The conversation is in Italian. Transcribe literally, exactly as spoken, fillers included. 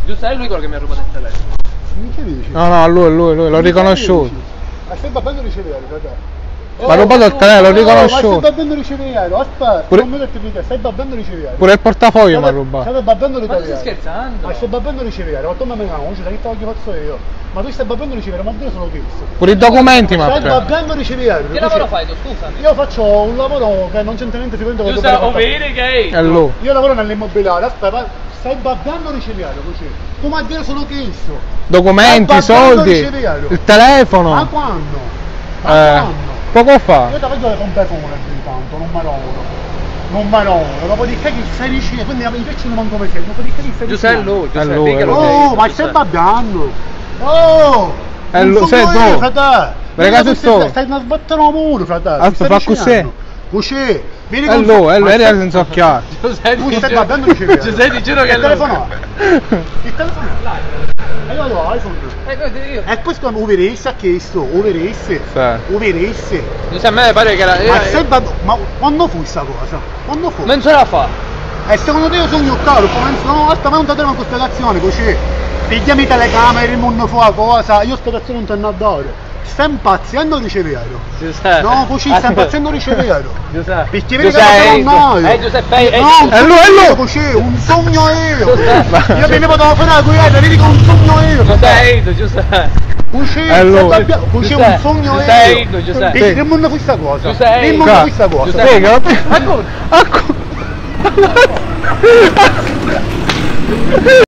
Giusto, è lui quello che mi ha rubato il telefono. Che dici? No, no, lui, lui, lui, l'ho riconosciuto. Ma stai babbando ricevere, fratello. Ma ha rubato il telefono, l'ho Ma stai riconosciuto. babbando ricevere, aspetta, Pure- non mi detto di te, stai babbando ricevere. Pure il portafoglio mi ha State- rubato. State babbando Ma tu l'italiano. stai scherzando? Ma stai babbando ricevere, ma tu mi conosci, sai che te lo faccio io. Ma tu stai babbando ricevere, ma io sono questo. Pure i documenti mi ha Stai preso. babbando ricevere. Che lavoro fai tu, scusami? Io faccio un lavoro che non c'entra niente sicuramente con Giusto, o vedi che È lui. Io lavoro nell'immobiliare, aspetta, stai babbando ricevere così. Tu mi hai detto solo questo. Documenti, Stai babbando soldi, ricevere. il telefono. Ma quando? Ma Eh, quando? poco fa. Io ti vedo le pompe funebre intanto, non mi rovero. Non mi rovero, dopodiché che sei vicino, quindi i pezzi non manco come sei, dopodiché che sei vicino. Giuseppe è lui, Giuseppe, È lui, diglielo è lui. che Oh, io, ma Giuseppe. stai babbando! Oh! È non lui, sei sono tu. io, fratello! Ragazzi, Stai- sto. Stai una sbattere un muro, fratello! Ah, mi stai fa avvicinando. Così! Vieni È con lui, è lui, Ma era stai- senza occhiali. Giuseppe, Tu ti stai giuro- babbando ricevere! Giuseppe, ti giuro che è Il lui. telefono! Il telefono! E io ho l'iPhone! Eh, io- E questo è un overesse ha chiesto, overesse! Sì. Overesse! Giuseppe, a me pare che la... Ma eh, stai babbando... Ma quando fu sta cosa? Quando fu? non ce la fa. E secondo te io sono un caro, poi no, aspetta, ma non ti dare una spiegazione così. Pigliami telecamere, il mondo fa cosa, io spiegazione non te ne ho a dare. Stai impazzendo ricevero. Giuseppe. No, così stai impazzendo ricevero. Giuseppe. Perché vedi che Giuseppe, non sono eh, Giuseppe, eh, No, un è lui, è sogno lui. io così, un sogno io. Giuseppe. Io venivo da fare la guerra, vedi che un sogno io. Giuseppe, Giuseppe. Così, È lui. stai babbia- così Giuseppe, un sogno Giuseppe, io. Giuseppe. Perché non mi questa cosa. Giuseppe. Non mi Qua. questa cosa. Giuseppe. Spiega, Ecco. ecco.